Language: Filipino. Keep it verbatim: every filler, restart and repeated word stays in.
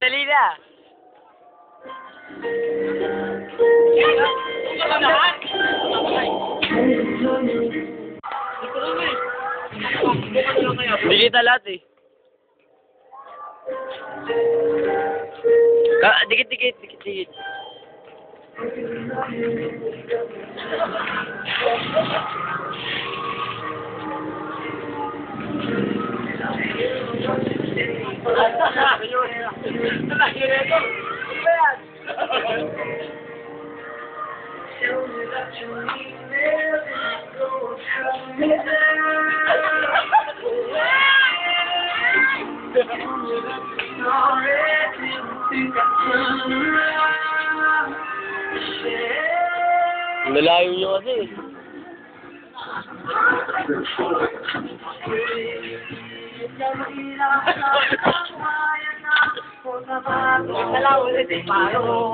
Dali na. Hindi kita lahat eh. Ka dikit, dikit, dikit, dikit. Malayo nyo kasi. Malayo ulit eh.